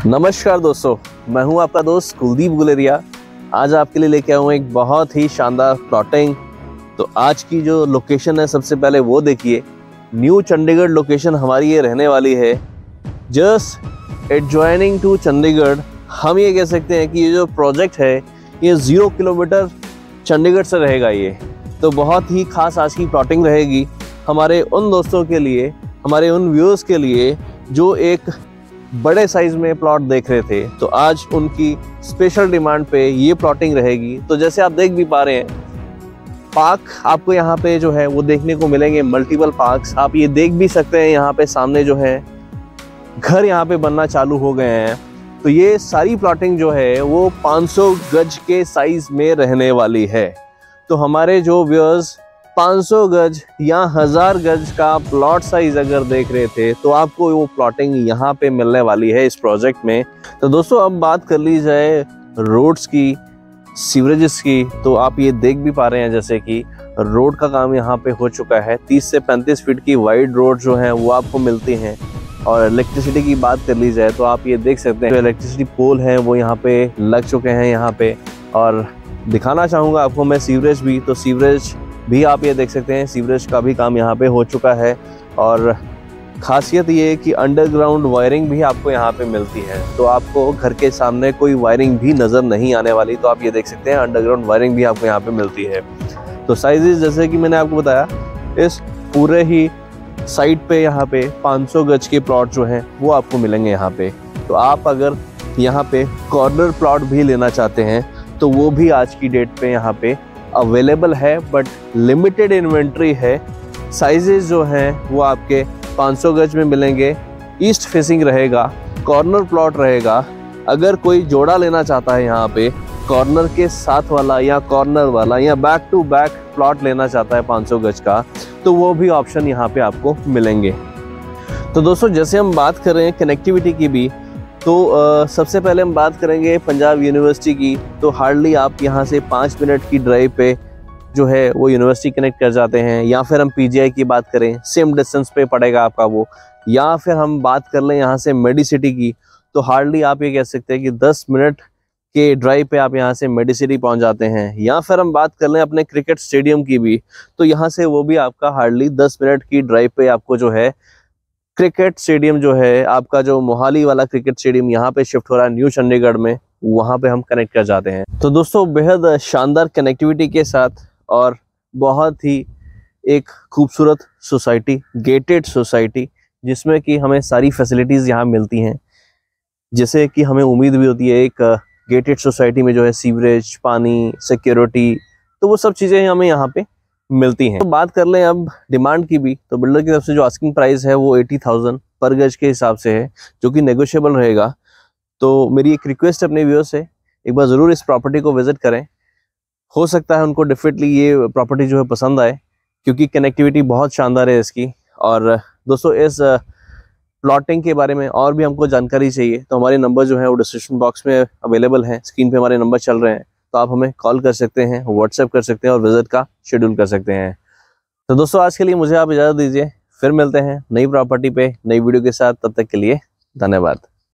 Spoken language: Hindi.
नमस्कार दोस्तों, मैं हूं आपका दोस्त कुलदीप गुलेरिया। आज आपके लिए लेके आया हूं एक बहुत ही शानदार प्लॉटिंग। तो आज की जो लोकेशन है, सबसे पहले वो देखिए। न्यू चंडीगढ़ लोकेशन हमारी ये रहने वाली है, जस्ट एडजॉइनिंग टू चंडीगढ़। हम ये कह सकते हैं कि ये जो प्रोजेक्ट है ये 0 किलोमीटर चंडीगढ़ से रहेगा। ये तो बहुत ही खास आज की प्लॉटिंग रहेगी हमारे उन दोस्तों के लिए, हमारे उन व्यूअर्स के लिए जो एक बड़े साइज में प्लॉट देख रहे थे। तो आज उनकी स्पेशल डिमांड पे ये प्लॉटिंग रहेगी। तो जैसे आप देख भी पा रहे हैं, पार्क आपको यहाँ पे जो है वो देखने को मिलेंगे, मल्टीपल पार्क्स। आप ये देख भी सकते हैं, यहाँ पे सामने जो है घर यहाँ पे बनना चालू हो गए हैं। तो ये सारी प्लॉटिंग जो है वो 500 गज के साइज में रहने वाली है। तो हमारे जो व्यूअर्स 500 गज या 1000 गज का प्लॉट साइज अगर देख रहे थे, तो आपको वो प्लॉटिंग यहाँ पे मिलने वाली है इस प्रोजेक्ट में। तो दोस्तों, अब बात कर ली जाए रोड्स की, सीवरेजेस की, तो आप ये देख भी पा रहे हैं जैसे कि रोड का काम यहाँ पे हो चुका है। 30 से 35 फीट की वाइड रोड जो है वो आपको मिलती हैं। और इलेक्ट्रिसिटी की बात कर ली जाए तो आप ये देख सकते हैं जो इलेक्ट्रिसिटी पोल है वो यहाँ पे लग चुके हैं यहाँ पे। और दिखाना चाहूँगा आपको मैं सीवरेज भी, तो सीवरेज भी आप ये देख सकते हैं, सीवरेज का भी काम यहाँ पे हो चुका है। और खासियत ये है कि अंडरग्राउंड वायरिंग भी आपको यहाँ पे मिलती है। तो आपको घर के सामने कोई वायरिंग भी नज़र नहीं आने वाली। तो आप ये देख सकते हैं अंडरग्राउंड वायरिंग भी आपको यहाँ पे मिलती है। तो साइजेस जैसे कि मैंने आपको बताया, इस पूरे ही साइड पे यहाँ पे 500 गज के प्लॉट जो हैं वो आपको मिलेंगे यहाँ पे। तो आप अगर यहाँ पे कॉर्नर प्लॉट भी लेना चाहते हैं तो वो भी आज की डेट पे यहाँ पे अवेलेबल है, बट लिमिटेड इन्वेंट्री है। साइजेस जो हैं वो आपके 500 गज में मिलेंगे। ईस्ट फेसिंग रहेगा, कॉर्नर प्लॉट रहेगा। अगर कोई जोड़ा लेना चाहता है यहाँ पे कॉर्नर के साथ वाला या कॉर्नर वाला या बैक टू बैक प्लॉट लेना चाहता है 500 गज का, तो वो भी ऑप्शन यहाँ पे आपको मिलेंगे। तो दोस्तों, जैसे हम बात कर रहे हैं कनेक्टिविटी की भी, तो सबसे पहले हम बात करेंगे पंजाब यूनिवर्सिटी की। तो हार्डली आप यहाँ से 5 मिनट की ड्राइव पे जो है वो यूनिवर्सिटी कनेक्ट कर जाते हैं। या फिर हम पीजीआई की बात करें, सेम डिस्टेंस पे पड़ेगा आपका वो। या फिर हम बात कर लें यहाँ से मेडिसिटी की, तो हार्डली आप ये कह सकते हैं कि 10 मिनट के ड्राइव पे आप यहाँ से मेडिसिटी पहुँच जाते हैं। या फिर हम बात कर लें अपने क्रिकेट स्टेडियम की भी, तो यहाँ से वो भी आपका हार्डली 10 मिनट की ड्राइव पे आपको जो है क्रिकेट स्टेडियम जो है आपका, जो मोहाली वाला क्रिकेट स्टेडियम यहाँ पे शिफ्ट हो रहा है न्यू चंडीगढ़ में, वहाँ पे हम कनेक्ट कर जाते हैं। तो दोस्तों, बेहद शानदार कनेक्टिविटी के साथ और बहुत ही एक खूबसूरत सोसाइटी, गेटेड सोसाइटी, जिसमें कि हमें सारी फैसिलिटीज़ यहाँ मिलती हैं। जैसे कि हमें उम्मीद भी होती है एक गेटेड सोसाइटी में जो है सीवरेज, पानी, सिक्योरिटी, तो वो सब चीज़ें हमें यहाँ पे मिलती हैं। तो बात कर लें अब डिमांड की भी, तो बिल्डर की तरफ से जो आस्किंग प्राइस है वो 80,000 पर गज के हिसाब से है, जो कि नेगोशिएबल रहेगा। तो मेरी एक रिक्वेस्ट है अपने व्यूअर्स से, एक बार ज़रूर इस प्रॉपर्टी को विजिट करें। हो सकता है उनको डेफिनेटली ये प्रॉपर्टी जो है पसंद आए, क्योंकि कनेक्टिविटी बहुत शानदार है इसकी। और दोस्तों, इस प्लॉटिंग के बारे में और भी हमको जानकारी चाहिए तो हमारे नंबर जो है वो डिस्क्रिप्शन बॉक्स में अवेलेबल हैं। स्क्रीन पे हमारे नंबर चल रहे हैं, तो आप हमें कॉल कर सकते हैं, व्हाट्सएप कर सकते हैं और विजिट का शेड्यूल कर सकते हैं। तो दोस्तों, आज के लिए मुझे आप इजाज़त दीजिए। फिर मिलते हैं नई प्रॉपर्टी पे नई वीडियो के साथ। तब तक के लिए धन्यवाद।